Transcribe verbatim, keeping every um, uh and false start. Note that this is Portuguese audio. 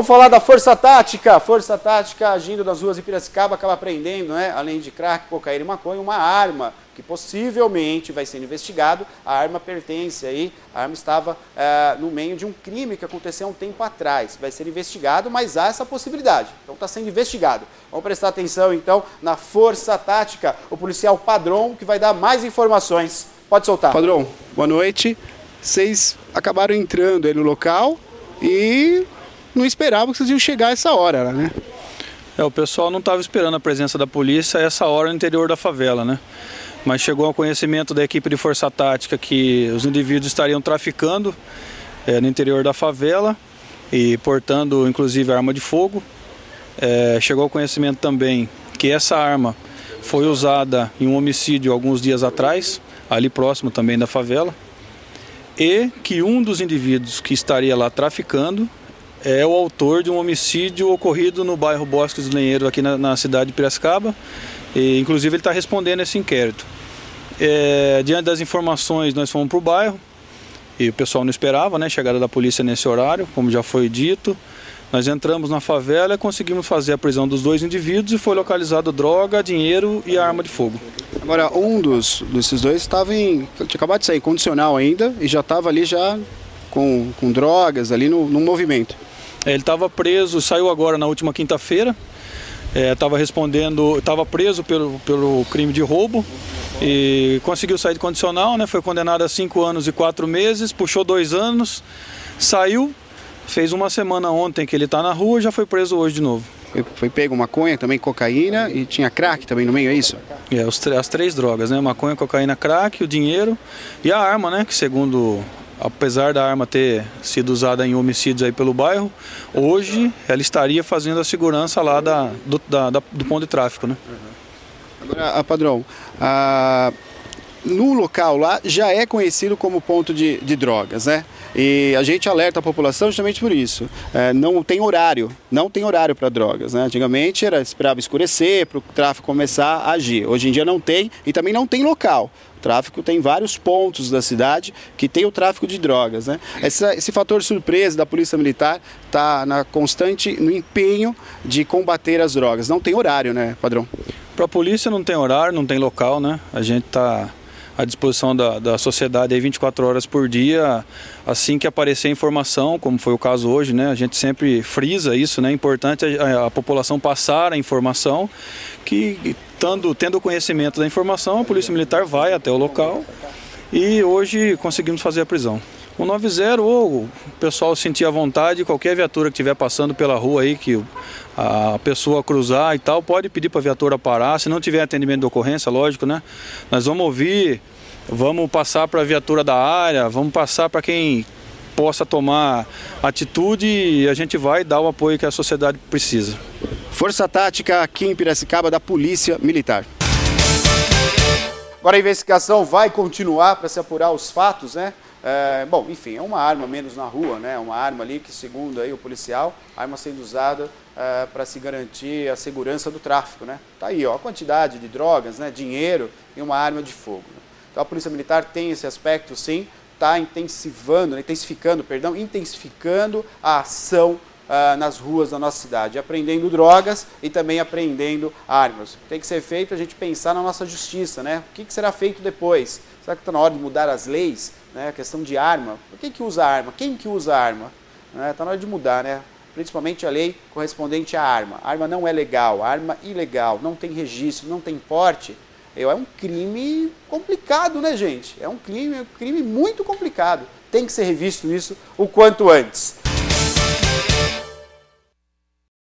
Vamos falar da Força Tática. Força Tática agindo nas ruas de Piracicaba acaba apreendendo, né, além de crack, cocaína e maconha, uma arma que possivelmente vai ser investigado. A arma pertence aí, a arma estava é, no meio de um crime que aconteceu há um tempo atrás. Vai ser investigado, mas há essa possibilidade. Então está sendo investigado. Vamos prestar atenção então na Força Tática, o policial Padrão, que vai dar mais informações. Pode soltar. Padrão, boa noite. Vocês acabaram entrando aí no local e não esperavam que vocês iam chegar a essa hora, né? É, o pessoal não estava esperando a presença da polícia a essa hora no interior da favela, né? Mas chegou ao conhecimento da equipe de Força Tática que os indivíduos estariam traficando é, no interior da favela e portando inclusive arma de fogo. É, chegou ao conhecimento também que essa arma foi usada em um homicídio alguns dias atrás, ali próximo também da favela, e que um dos indivíduos que estaria lá traficando é o autor de um homicídio ocorrido no bairro Bosques do Lenheiro, aqui na, na cidade de Piracicaba, e inclusive ele está respondendo esse inquérito. É, diante das informações, nós fomos para o bairro, e o pessoal não esperava, né, a chegada da polícia nesse horário, como já foi dito. Nós entramos na favela e conseguimos fazer a prisão dos dois indivíduos e foi localizado droga, dinheiro e arma de fogo. Agora, um dos, desses dois estava em, tinha acabado de sair, condicional ainda, e já estava ali já com, com drogas ali no, no movimento. É, ele estava preso, saiu agora na última quinta-feira, estava é, respondendo, estava preso pelo, pelo crime de roubo e conseguiu sair de condicional, né, foi condenado a cinco anos e quatro meses, puxou dois anos, saiu. Fez uma semana ontem que ele está na rua e já foi preso hoje de novo. Foi, foi pego maconha, também cocaína e tinha crack também no meio, é isso? É, os, as três drogas, né? Maconha, cocaína, crack, o dinheiro e a arma, né? Que segundo, apesar da arma ter sido usada em homicídios aí pelo bairro, hoje ela estaria fazendo a segurança lá da, do, da, da, do ponto de tráfico, né? Agora, a padrão, a... no local lá já é conhecido como ponto de, de drogas, né? E a gente alerta a população justamente por isso. É, não tem horário, não tem horário para drogas, né? Antigamente era esperava escurecer para o tráfico começar a agir. Hoje em dia não tem e também não tem local. O tráfico tem vários pontos da cidade que tem o tráfico de drogas, né? Essa, esse fator surpresa da Polícia Militar está na constante, no empenho de combater as drogas. Não tem horário, né, padrão? Para a polícia não tem horário, não tem local, né? A gente está à disposição da, da sociedade aí vinte e quatro horas por dia, assim que aparecer informação, como foi o caso hoje, né? A gente sempre frisa isso, né? É importante a, a população passar a informação, que tendo, tendo conhecimento da informação, a Polícia Militar vai até o local e hoje conseguimos fazer a prisão. O nove zero, ou o pessoal sentir à vontade, qualquer viatura que estiver passando pela rua aí, que a pessoa cruzar e tal, pode pedir para a viatura parar, se não tiver atendimento de ocorrência, lógico, né? Nós vamos ouvir, vamos passar para a viatura da área, vamos passar para quem possa tomar atitude e a gente vai dar o apoio que a sociedade precisa. Força Tática aqui em Piracicaba da Polícia Militar. Agora a investigação vai continuar para se apurar os fatos, né? É, bom, enfim, é uma arma menos na rua, né? Uma arma ali que, segundo aí o policial, arma sendo usada é, para se garantir a segurança do tráfico, né? Tá aí, ó, a quantidade de drogas, né? Dinheiro e uma arma de fogo. Né? Então a Polícia Militar tem esse aspecto, sim, está intensivando, intensificando, perdão, intensificando a ação Uh, nas ruas da nossa cidade, apreendendo drogas e também apreendendo armas. Tem que ser feito a gente pensar na nossa justiça, né? O que, que será feito depois? Será que está na hora de mudar as leis? Né? A questão de arma. Por que que usa arma? Quem que usa arma? Está né? na hora de mudar, né? Principalmente a lei correspondente à arma. A arma não é legal, a arma ilegal, não tem registro, não tem porte. É um crime complicado, né, gente? É um crime, um crime muito complicado. Tem que ser revisto isso o quanto antes.